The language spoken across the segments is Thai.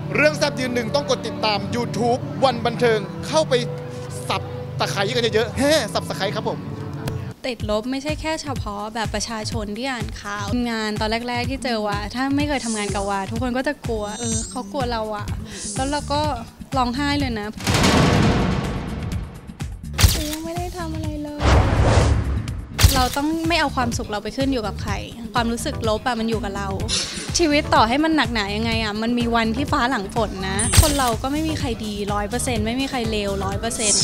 เรื่องแซบยืนหนึ่งต้องกดติดตาม YouTube วันบันเทิงเข้าไปสับตะไคร้กันเยอะๆสับตะไคร้ครับผมติดลบไม่ใช่แค่เฉพาะแบบประชาชนที่อ่านข่าวงานตอนแรกๆที่เจอว่าถ้าไม่เคยทำงานกับว่าทุกคนก็จะกลัวเขากลัวเราอะแล้วเราก็ร้องไห้เลยนะยังไม่ได้ทำอะไรเลยเราต้องไม่เอาความสุขเราไปขึ้นอยู่กับใครความรู้สึกลบอะมันอยู่กับเราชีวิตต่อให้มันหนักหนายังไงอะมันมีวันที่ฟ้าหลังฝนนะคนเราก็ไม่มีใครดี 100% ไม่มีใครเลว 100%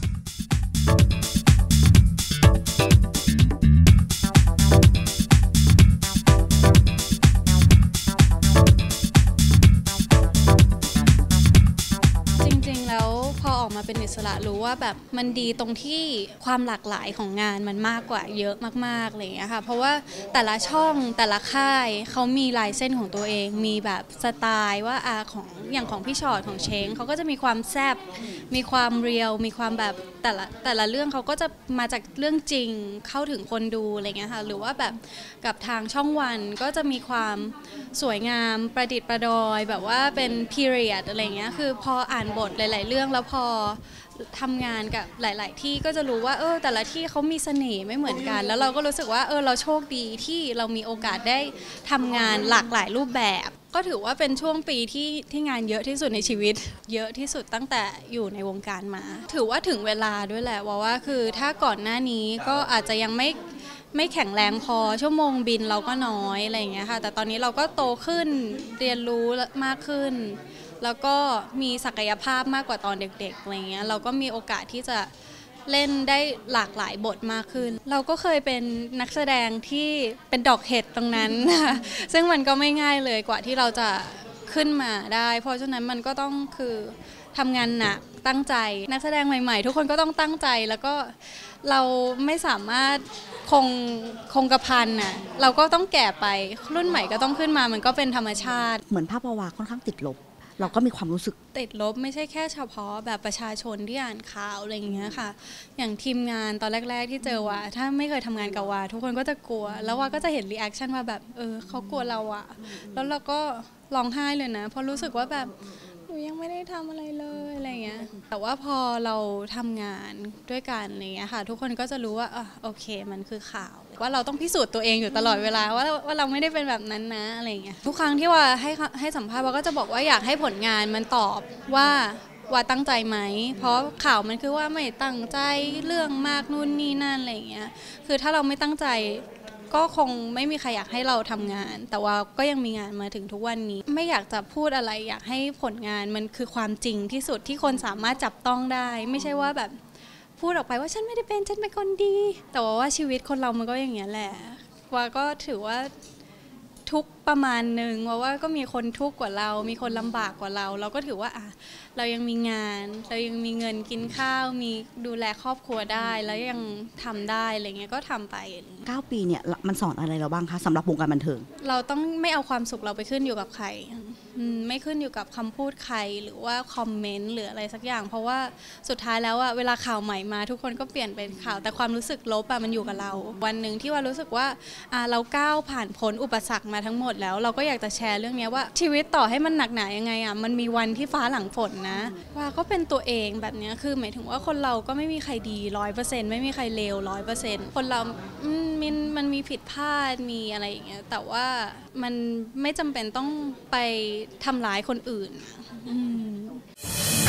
มาเป็นอิสระรู้ว่าแบบมันดีตรงที่ความหลากหลายของงานมันมากกว่าเยอะมากๆอะไรอย่างเงี้ยค่ะเพราะว่าแต่ละช่องแต่ละค่ายเขามีลายเส้นของตัวเองมีแบบสไตล์ว่าอย่างของพี่ชอตของเช้งเขาก็จะมีความแซ่บมีความเรียลมีความแบบแต่ละเรื่องเขาก็จะมาจากเรื่องจริงเข้าถึงคนดูอะไรเงี้ยค่ะหรือว่าแบบกับทางช่องวันก็จะมีความสวยงามประดิษฐ์ประดอยแบบว่าเป็น period อะไรเงี้ยคือพออ่านบทหลายๆเรื่องแล้วพอทำงานกับหลายๆที่ก็จะรู้ว่าแต่ละที่เขามีเสน่ห์ไม่เหมือนกันแล้วเราก็รู้สึกว่าเราโชคดีที่เรามีโอกาสได้ทำงานหลากหลายรูปแบบก็ถือว่าเป็นช่วงปีที่งานเยอะที่สุดในชีวิตเยอะที่สุดตั้งแต่อยู่ในวงการมาถือว่าถึงเวลาด้วยแหละว่าคือถ้าก่อนหน้านี้ก็อาจจะยังไม่แข็งแรงพอชั่วโมงบินเราก็น้อยอะไรอย่างเงี้ยค่ะแต่ตอนนี้เราก็โตขึ้นเรียนรู้มากขึ้นแล้วก็มีศักยภาพมากกว่าตอนเด็กๆอะไรเงี้ยเราก็มีโอกาสที่จะเล่นได้หลากหลายบทมากขึ้นเราก็เคยเป็นนักแสดงที่เป็นดอกเห็ดตรงนั้นซึ่งมันก็ไม่ง่ายเลยกว่าที่เราจะขึ้นมาได้เพราะฉะนั้นมันก็ต้องคือทำงานหนักตั้งใจนักแสดงใหม่ๆทุกคนก็ต้องตั้งใจแล้วก็เราไม่สามารถคงกระพันน่ะเราก็ต้องแก่ไปรุ่นใหม่ก็ต้องขึ้นมามันก็เป็นธรรมชาติเหมือนภาพวาค่อนข้างติดลบเราก็มีความรู้สึกติดลบไม่ใช่แค่เฉพาะแบบประชาชนที่อ่านข่าวอะไรอย่างเงี้ยค่ะอย่างทีมงานตอนแรกๆที่เจอว่าถ้าไม่เคยทำงานกับว่าทุกคนก็จะกลัวแล้วว่าก็จะเห็นรีแอคชั่นว่าแบบเขากลัวเราอะแล้วเราก็ร้องไห้เลยนะเพราะรู้สึกว่าแบบยังไม่ได้ทำอะไรเลยอะไรเงี้ยแต่ว่าพอเราทำงานด้วยกันอะไรเงี้ยค่ะทุกคนก็จะรู้ว่าโอเคมันคือข่าวว่าเราต้องพิสูจน์ตัวเองอยู่ตลอดเวลาว่าเราไม่ได้เป็นแบบนั้นนะอะไรเงี้ยทุกครั้งที่ว่าให้สัมภาษณ์ว่าก็จะบอกว่าอยากให้ผลงานมันตอบว่าตั้งใจไหมเพราะข่าวมันคือว่าไม่ตั้งใจเรื่องมากนู่นนี่นั่นอะไรเงี้ยคือถ้าเราไม่ตั้งใจก็คงไม่มีใครอยากให้เราทำงานแต่ว่าก็ยังมีงานมาถึงทุกวันนี้ไม่อยากจะพูดอะไรอยากให้ผลงานมันคือความจริงที่สุดที่คนสามารถจับต้องได้ไม่ใช่ว่าแบบพูดออกไปว่าฉันไม่ได้เป็นฉันเป็นคนดีแต่ว่าชีวิตคนเรามันก็อย่างเงี้ยแหละว่าก็ถือว่าทุกประมาณหนึ่งว่าก็มีคนทุกข์กว่าเรามีคนลำบากกว่าเราก็ถือว่าเรายังมีงานเรายังมีเงินกินข้าวมีดูแลครอบครัวได้แล้วยังทำได้อะไรเงี้ยก็ทำไป 9 ปีเนี่ยมันสอนอะไรเราบ้างคะสำหรับวงการบันเทิงเราต้องไม่เอาความสุขเราไปขึ้นอยู่กับใครไม่ขึ้นอยู่กับคำพูดใครหรือว่าคอมเมนต์หรืออะไรสักอย่างเพราะว่าสุดท้ายแล้วเวลาข่าวใหม่มาทุกคนก็เปลี่ยนเป็นข่าวแต่ความรู้สึกลบมันอยู่กับเราวันหนึ่งที่ว่ารู้สึกว่าเราก้าวผ่านพ้นอุปสรรคมาทั้งหมดแล้วเราก็อยากจะแชร์เรื่องนี้ว่าชีวิตต่อให้มันหนักหนายังไงมันมีวันที่ฟ้าหลังฝนนะว่าก็เป็นตัวเองแบบนี้คือหมายถึงว่าคนเราก็ไม่มีใครดี 100% ไม่มีใครเลว 100% คนเรามันมีผิดพลาดมีอะไรอย่างเงี้ยแต่ว่ามันไม่จำเป็นต้องไปทำร้ายคนอื่น